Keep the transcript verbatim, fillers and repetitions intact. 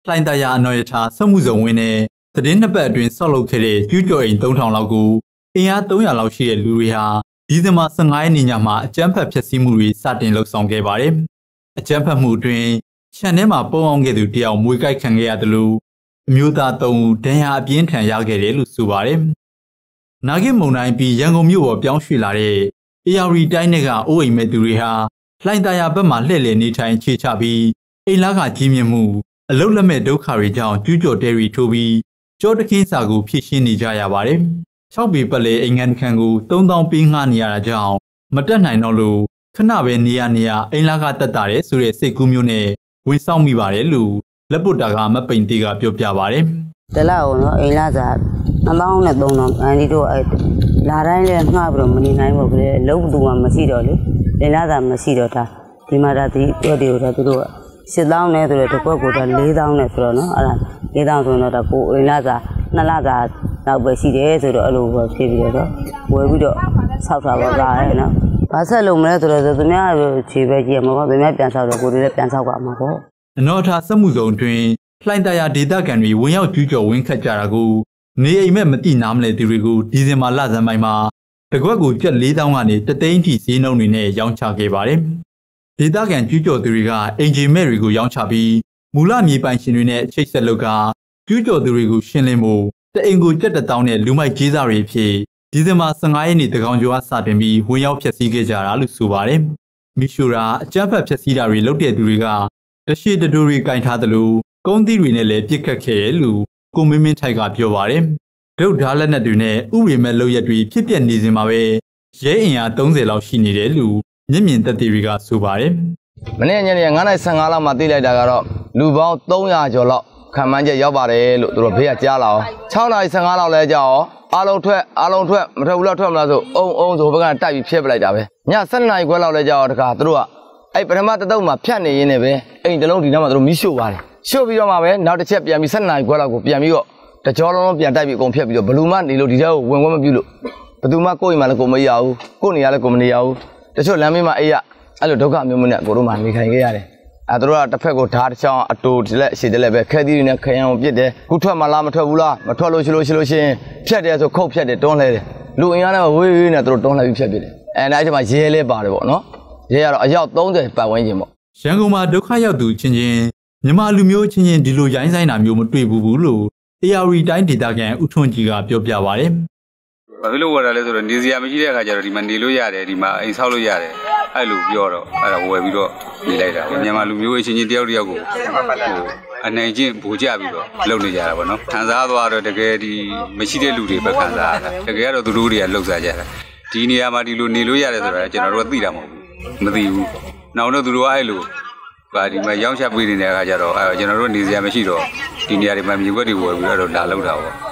လှိုင်သာယာအနော်ရထားစက်မှုဇုံဝင်းနဲ့သတင်းနှစ်ပတ်အတွင်းဆောက်လုပ်ခဲ့တဲ့ကျူးကျော်အိမ်သုံးထောင်လောက်ကိုအင်အားသုံးရာလောက်ရှိတဲ့လူတွေဟာဒီဇင်ဘာဆယ့်ငါးရက်နေ့ညမှာအကြမ်းဖက်ဖျက်ဆီးမှုတွေစတင်လှုပ်ဆောင်ခဲ့ပါတယ်။အကြမ်းဖက်မှုအတွင်းခြံထဲမှာပုံအောင်ခဲ့သူတယောက်မွေကိုက်ခံခဲ့ရတယ်လို့အမျိုးသားသုံးဦးဒဏ်ရာအပြင်းထန်ရခဲ့တယ်လို့ဆိုပါတယ်။နာဂစ်မုန်တိုင်းပြီးရန်ကုန်မြို့ပေါ်ပြောင်းရွှေ့လာတဲ့အေယာရီတိုင်းကအိုးအိမ်မဲ့သူတွေဟာလှိုင်သာယာဘက်မှာလှည့်လည်နေထိုင်ခြေချပြီးအိမ်လာကကြီးမြင့်မှုအလုတ်လက်မဲ့ဒုက္ခတွေကြောင့်ကျူးကျော်တဲရီထိုးပြီးကြောတခင်းစာကိုဖြည့်ရှင်းနေကြရပါတယ်။၆ပေပတ်လေအိမ်ငန်းခန်းကိုသုံးသောင်းပေးငှားနေရတာကြောင့်မတက်နိုင်တော့လို့ခဏပဲနေရနေရအိမ်လာကတက်တာတဲ့ဆိုတဲ့စိတ်ကူးမျိုးနဲ့ဝင်ဆောင်မိပါတယ်လို့လက်ပုတ်တာကမပိန်တီကပြောပြပါတယ်။တလားအောင်နော်အိမ်လာစာနှစ်သောင်းနဲ့သုံးသောင်းအန်ဒီတို့အဲ့လာတိုင်းလည်းငှားပြီးတော့မနေနိုင်ဘူးလေအလုပ်တူမှမရှိတော့လေအိမ်လာစာမရှိတော့တာဒီမှာဒါဒီပြောတယ်တော့သူတို့ကရှစ်သောင်းနဲ့ဆိုတော့တစ်ခွက်ကိုတော့လေးသောင်းနဲ့ဆိုတော့နော်အဲ့ဒါလေးသောင်းဆိုတော့ကိုအိမ်လာစာနှစ်လစာတော့ပဲရှိတယ်ဆိုတော့အဲ့လိုပဲဖြစ်ပြီးတော့ဝယ်ပြီးတော့ဆောက်တာပါကားရဲ့နော်ဘာဆက်လုံးမလဲဆိုတော့သူများခြေပဲကြည့်ရမှာပေါ့သူများပြန်ဆောက်တော့ကိုယ်လည်းပြန်ဆောက်ပါမှာပေါ့အနော်ထားစက်မှုဇုံတွင်လှိုင်သာယာဒေသခံတွေဝင်ရောက်ကျူးကျော်ဝင်ခတ်ကြတာကိုနေအိမ်မဲ့မတိနားမလဲသူတွေကိုဒီဇင်ဘာလဆန်းပိုင်းမှာတကွက်ကိုကျပ်လေးသောင်းကနေတသိန်းထိဈေးနှုန်းတွေနဲ့ရောင်းချခဲ့ပါတယ်။ဒေသခံကျူးကျော်သူတွေကအင်ဂျင်မဲ့တွေကိုရောင်းချပြီးမူလမြေပိုင်ရှင်တွေနဲ့ချိတ်ဆက်လုပ်ကကျူးကျော်သူတွေကိုရှင်းလင်းဖို့တအိမ်ကိုကျပ်တစ်သောင်းနဲ့လူမိုက်ကြေးစားတွေဖြစ်ဒီဇင်ဘာဆယ့်ငါးရက်နေ့တကောင်ကျော်အစတင်ပြီးဝင်ရောက်ဖျက်ဆီးခဲ့ကြတာလို့ဆိုပါတယ်။မီရှိုရာအကြမ်းဖက်ဖျက်ဆီးတာတွေလုပ်တဲ့သူတွေကတရှိတတူတွေကင်ထားသလိုကုန်းသီးတွေနဲ့လည်းပြစ်ခတ်ခဲ့တယ်လို့ကိုမင်းမင်းထိုက်ကပြောပါတယ်။ဒုတ်ဓာတ်လက်နက်တွေနဲ့ဥပဒေမဲ့လုပ်ရက်တွေဖြစ်ပျက်နေစဉ်မှာပဲရဲအင်အားသုံးဆယ်လောက်ရှိနေတယ်လို့မျက်မြင်သက်သေတွေကဆိုပါတယ်။မနေ့ညနေငါးနာရီဆယ့်ငါးလောက်မှာသိလိုက်တာကတော့လူပေါင်းသုံးရာကျော်လောက်ခံမှန်းချက်ရောက်ပါတယ်လို့သူတို့ဘေးကကြားလာအောင်၆နာရီဆယ့်ငါးလောက်လဲကြောက်အားလုံးထွက်အားလုံးထွက်မထွက်ဘူးလားထွက်မလားဆိုအုံအုံဆိုဘက်ကတိုက်ပြီးဖျက်ပလိုက်တာပဲည၁၂နာရီခွဲလောက်လဲကြောက်တခါသူတို့ကအဲ့ပထမတတုံးမှာဖြတ်နေရင်းနဲ့ပဲအိမ်တလုံးဒီနောက်မှာသူတို့မီးရှို့ပါတယ်ရှို့ပြီးတော့မှပဲနောက်တစ်ချက်ပြန်ပြီး၁၂နာရီခွဲလောက်ကိုပြန်ပြီးတော့တကြောလုံးလုံးပြန်တိုက်ပြီးအကုန်ဖျက်ပြီးတော့ဘလူမနေလို့ဒီထဲကိုဝင်ဝင်မပြုလို့ဘသူမှကိုယ့်အိမ်မှာလည်းကိုမရဘူးကိုယ့်နေရာလည်းကိုမနေရဘူးတချို့လမ်းမေးမှာအေးရအဲ့လိုဒုက္ခမျိုးမျိုးနဲ့ကိုတို့မှနေခိုင်ခဲ့ရတယ်အဲသူတို့ကတစ်ဖက်ကိုဓာတ်တစ်ချောင်းအတူတလက်ရှည်တလက်ပဲခဲသီးတွေနဲ့ခရမ်းအောင်ပြစ်တယ်ခုထွက်မှလားမထွက်ဘူးလားမထွက်လို့ရှိလို့ရှိလို့ရှင်ဖြတ်တယ်ဆိုခုတ်ဖြတ်တယ်တွန်းလဲတယ်လူအင်အားနဲ့ဝေးဝေးနဲ့သူတို့တွန်းလဲပြီးဖြတ်ပြစ်တယ်အဲအဲ့ဒီမှာရဲလဲပါတယ်ပေါ့နော်ရဲကတော့အယောက်သုံးဆယ်ပတ်ဝန်းကျင်ပေါ့ရန်ကုန်မှာဒုက္ခရောက်သူချင်းချင်းမြန်မာလူမျိုးချင်းချင်းဒီလိုရိုင်းဆိုင်တာမျိုးမတွေ့ဘူးဘူးလို့အေယာရီတိုင်းဒေသခံဦးထွန်းကြီးကပြောပြပါတယ်ဘာဖြစ်လို့ဝယ်တာလဲဆိုတော့နေစရာမရှိတဲ့အခါကျတော့ဒီမှာနေလို့ရတယ်ဒီမှာအိမ်ဆောက်လို့ရတယ်အဲ့လိုပြောတော့အဲ့ဒါဝယ်ပြီးတော့နေလိုက်တာမြန်မာလူမျိုးအချင်းချင်းတယောက်တယောက်ကိုအနိုင်ချင်းဗိုလ်ကျပြီးတော့လုပ်နေကြတာပေါ့နော်ခံစားသွားတော့တကယ်ဒီမရှိတဲ့လူတွေပဲခံစားရတာတကယ်ကတော့သူတို့တွေကလှုပ်ရှားကြတာဒီနေရာမှာဒီလိုနေလို့ရတယ်ဆိုတာကျွန်တော်တို့ကသိတာမဟုတ်ဘူးမသိဘူးနောက်တော့သူတို့ကအဲ့လိုပါဒီမှာရောင်းချပေးနေတဲ့အခါကျတော့အဲကျွန်တော်တို့နေစရာမရှိတော့ဒီနေရာတွေမှာမြေခွက်တွေဝယ်ပြီးတော့လာလောက်တာပေါ့